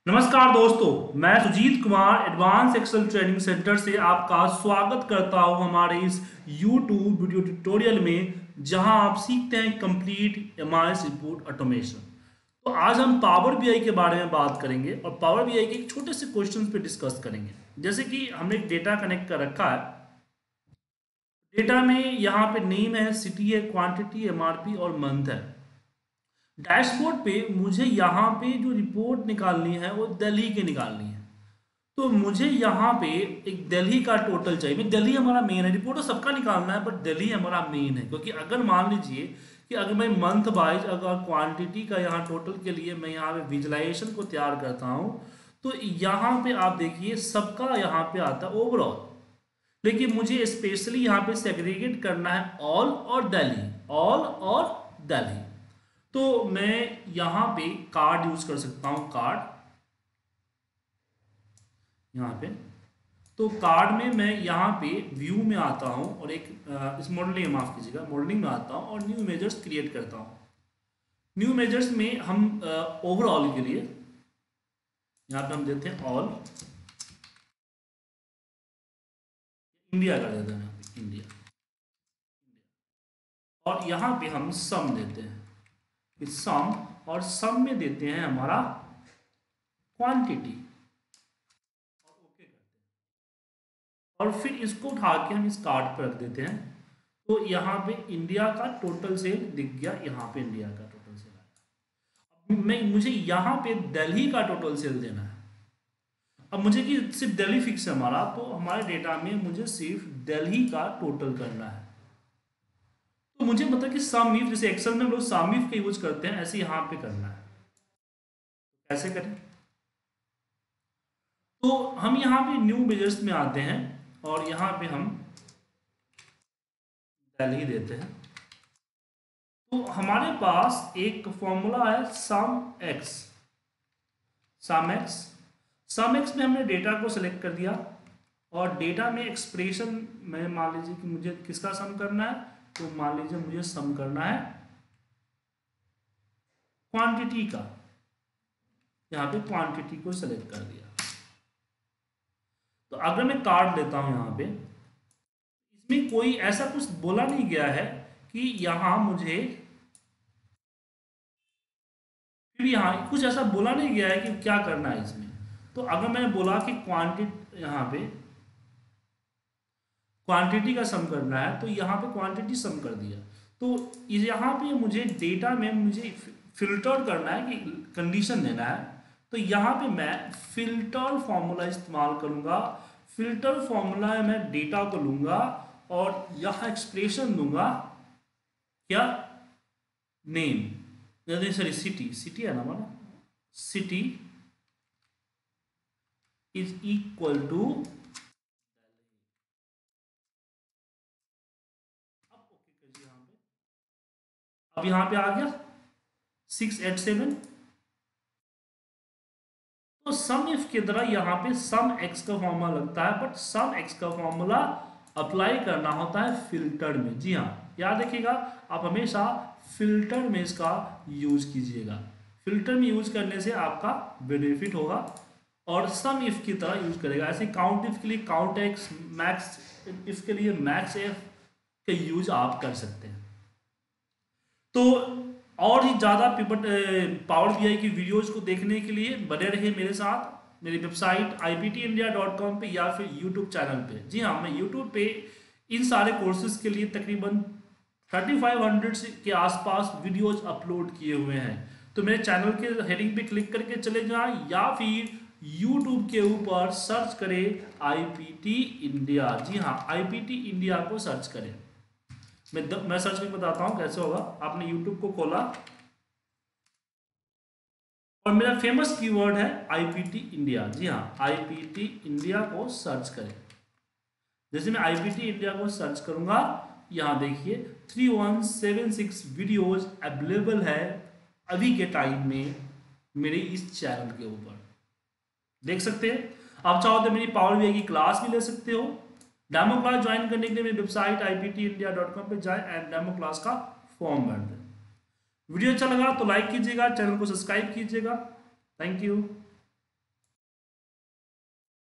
नमस्कार दोस्तों, मैं Sujeet Kumar advance Excel training centre से आपका स्वागत करता हूं हमारे इस YouTube वीडियो ट्यूटोरियल में, जहां आप सीखते हैं कंप्लीट एमआईएस रिपोर्ट ऑटोमेशन। तो आज हम पावर बीआई के बारे में बात करेंगे और पावर बीआई के एक छोटे से क्वेश्चन पे डिस्कस करेंगे। जैसे कि हमने एक डेटा कनेक्ट कर रखा है। डेटा में यहाँ पे नेम है, सिटी है, क्वांटिटी, एमआरपी और मंथ है। डैशबोर्ड पे मुझे यहाँ पे जो रिपोर्ट निकालनी है वो दिल्ली की निकालनी है। तो मुझे यहाँ पे एक दिल्ली का टोटल चाहिए। मैं दिल्ली हमारा मेन है, रिपोर्ट तो सबका निकालना है बट दिल्ली हमारा मेन है। क्योंकि अगर मान लीजिए कि अगर मैं मंथ वाइज अगर क्वांटिटी का यहाँ टोटल के लिए मैं यहाँ पे विजुलाइजेशन को तैयार करता हूँ, तो यहाँ पे आप देखिए सबका यहाँ पे आता है ओवरऑल। लेकिन मुझे स्पेशली यहाँ पे सेग्रीगेट करना है ऑल और दिल्ली, ऑल और दिल्ली। तो मैं यहाँ पे कार्ड यूज कर सकता हूँ, कार्ड यहाँ पे। तो कार्ड में मैं यहाँ पे व्यू में आता हूँ और एक इस मॉडलिंग, माफ कीजिएगा, मॉडलिंग में आता हूँ और न्यू मेजर्स क्रिएट करता हूँ। न्यू मेजर्स में हम ओवरऑल के लिए यहाँ पे हम देते हैं ऑल, इंडिया का देते हैं यहाँ पे इंडिया, और यहाँ पे हम सम देते हैं कि सम, और सम में देते हैं हमारा क्वांटिटी और ओके करते हैं। और फिर इसको उठा के हम इस कार्ड पर रख देते हैं। तो यहाँ पे इंडिया का टोटल सेल दिख गया, यहाँ पे इंडिया का टोटल सेल आया। अब मुझे यहाँ पे दिल्ली का टोटल सेल देना है। अब मुझे कि सिर्फ दिल्ली फिक्स है हमारा, तो हमारे डेटा में मुझे सिर्फ दिल्ली का टोटल करना है। तो मुझे मतलब कि सम इफ, जैसे एक्सेल में हम लोग सम इफ का यूज करते हैं, ऐसे यहाँ पे करना है। कैसे करें? तो हम यहाँ पे न्यू मेजर्स में आते हैं और यहाँ पे हम दिल्ली देते हैं। तो हमारे पास एक फॉर्मूला है sum X. Sum X, sum X में हमने डेटा को सिलेक्ट कर दिया और डेटा में एक्सप्रेशन में मान लीजिए कि मुझे किसका सम करना है, तो मान लीजिए मुझे सम करना है क्वांटिटी का। यहाँ पे क्वांटिटी को सिलेक्ट कर दिया। तो अगर मैं कार्ड लेता हूं यहाँ पे, इसमें कोई ऐसा कुछ बोला नहीं गया है कि यहाँ मुझे, फिर यहाँ कुछ ऐसा बोला नहीं गया है कि क्या करना है इसमें। तो अगर मैंने बोला कि क्वांटिटी, यहाँ पे क्वांटिटी का सम करना है, तो यहाँ पे क्वांटिटी सम कर दिया। तो यहाँ पे मुझे डेटा में मुझे फिल्टर करना है कि कंडीशन देना है। तो यहाँ पे मैं फिल्टर फॉर्मूला इस्तेमाल करूंगा। फिल्टर फॉर्मूला में मैं डेटा को लूंगा और यहाँ एक्सप्रेशन दूंगा, क्या, नेम, जैसे सॉरी सिटी, सिटी है ना हमारा, सिटी इज इक्वल टू, अब यहाँ पे आ गया 687। तो सम इफ की तरह यहाँ पे सम एक्स का फॉर्मूला लगता है, बट सम एक्स का फॉर्मूला अप्लाई करना होता है फिल्टर में। जी हाँ, याद रखिएगा, आप हमेशा फिल्टर में इसका यूज कीजिएगा। फिल्टर में यूज करने से आपका बेनिफिट होगा। और सम इफ की तरह यूज करेगा। ऐसे काउंट इफ के लिए काउंट एक्स, मैक्स इफ के लिए मैक्स एफ का यूज आप कर सकते हैं। तो और ही ज़्यादा पिवट पावर बीआई की वीडियोज को देखने के लिए बने रहिए मेरे साथ, मेरी वेबसाइट iptindia.com पे या फिर यूट्यूब चैनल पे। जी हाँ, मैं यूट्यूब पे इन सारे कोर्सेज के लिए तकरीबन 3500 के आसपास वीडियोज अपलोड किए हुए हैं। तो मेरे चैनल के हेडिंग पे क्लिक करके चले जाएं या फिर यूट्यूब के ऊपर सर्च करें IPT इंडिया। जी हाँ, IPT इंडिया को सर्च करें। मैं सर्च करके बताता हूं कैसे होगा। आपने YouTube को खोला और मेरा फेमस कीवर्ड है IPT इंडिया। जी हाँ, IPT इंडिया को सर्च करें। जैसे मैं IPT इंडिया को सर्च करूंगा, यहाँ देखिए 3176 वीडियोज अवेलेबल है अभी के टाइम में मेरे इस चैनल के ऊपर, देख सकते हैं। आप चाहो तो मेरी पावर बीआई की क्लास भी ले सकते हो। डेमो क्लास ज्वाइन करने के लिए मेरी वेबसाइट iptindia.com पे जाए एंड डेमो क्लास का फॉर्म भर दें। वीडियो अच्छा लगा तो लाइक कीजिएगा, चैनल को सब्सक्राइब कीजिएगा। Thank you.